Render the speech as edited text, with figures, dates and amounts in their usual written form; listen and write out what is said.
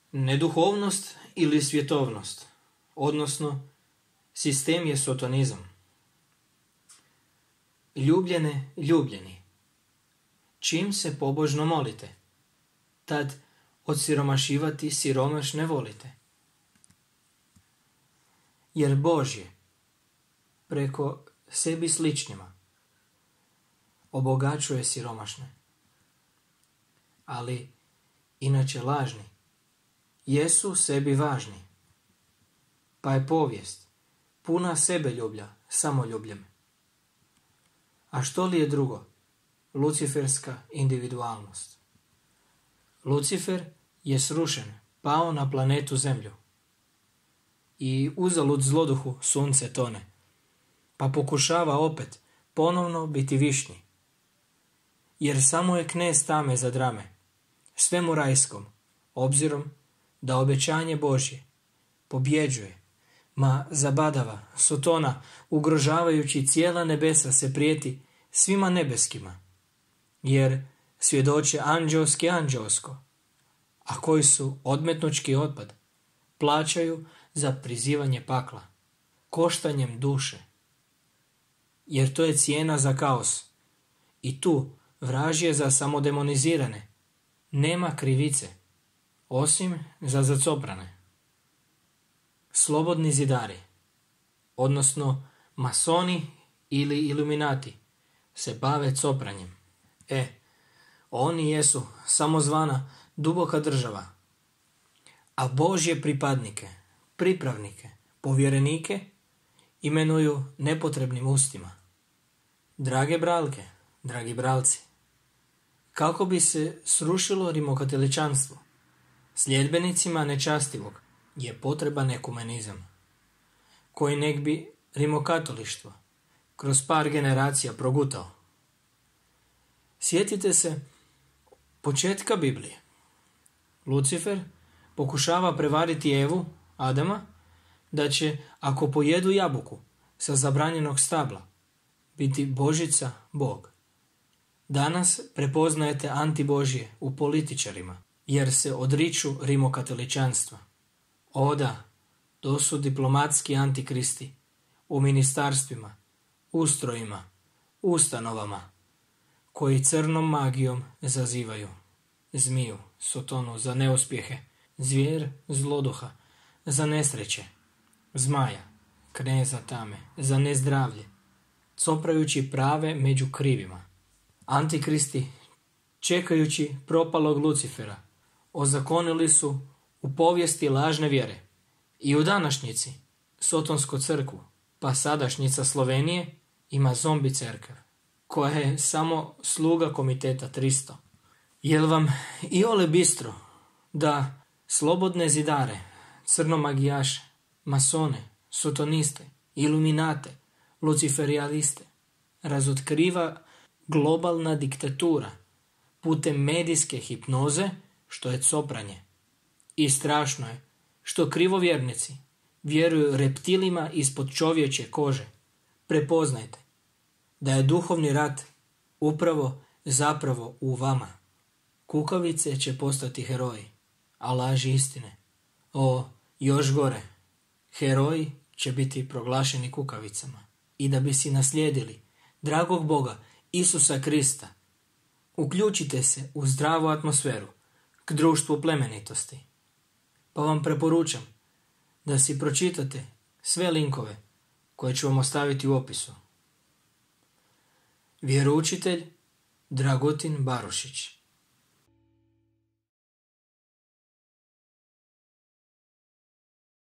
Neduhovnost ili svjetovnost, odnosno sistem je sotonizam. Ljubljene, ljubljeni, čim se pobožno molite, tad odsiromašivati siromaš ne volite. Jer Božje, preko sebi sličnima, obogaćuje siromašne. Ali, inače lažni, jesu sebi važni. Pa je povijest puna sebeljublja, samoljubljem. A što li je drugo? Luciferska individualnost. Lucifer je srušen, pao na planetu Zemlju. I uzalud zloduhu sunce tone, pa pokušava opet ponovno biti višnji. Jer samo je knez tame za drame, svemu rajskom, obzirom da obećanje Božje pobjeđuje, ma zabadava, sotona, ugrožavajući cijela nebesa se prijeti svima nebeskima, jer svjedoče anđelski anđelsko, a koji su odmetnučki otpad, plaćaju za prizivanje pakla, koštanjem duše. Jer to je cijena za kaos. I tu vražje za samodemonizirane nema krivice, osim za zacoprane. Slobodni zidari, odnosno masoni ili iluminati, se bave copranjem. Oni jesu samozvana duboka država, a Božje pripadnike, pripravnike, povjerenike imenuju nepotrebnim ustima. Drage bralke, dragi bralci, kako bi se srušilo rimokatoličanstvo, sljedbenicima nečastivog je potreban ekumenizam, koji nek bi rimokatolištvo kroz par generacija progutao. Sjetite se početka Biblije. Lucifer pokušava prevariti Evu, Adama, da će, ako pojedu jabuku sa zabranjenog stabla, biti Božica Bog. Danas prepoznajete antibožje u političarima, jer se odriču rimokatoličanstva. O da, to su diplomatski antikristi u ministarstvima, ustrojima, ustanovama, koji crnom magijom zazivaju zmiju, sotonu za neuspjehe, zvijer zloduha za nesreće, zmaja, kneza tame za nezdravlje, coprajući prave među krivima. Antikristi, čekajući propalog Lucifera, ozakonili su u povijesti lažne vjere i u današnjici Sotonsku crkvu, pa sadašnjica Slovenije ima zombi crkva, koja je samo sluga komiteta 300. Jel vam iole bistro da slobodne zidare, crnomagijaše, masone, sotoniste, iluminate, luciferialiste razotkriva globalna diktatura putem medijske hipnoze, što je copranje. I strašno je što krivovjernici vjeruju reptilima ispod čovječje kože. Prepoznajte da je duhovni rat upravo zapravo u vama. Kukavice će postati heroji, a laži istine. Još gore, heroji će biti proglašeni kukavicama. I da bi si naslijedili dragog Boga Isusa Krista, uključite se u zdravu atmosferu k društvu plemenitosti. Pa vam preporučam da si pročitate sve linkove koje ću vam ostaviti u opisu. Vjeroučitelj Dragutin Barušić.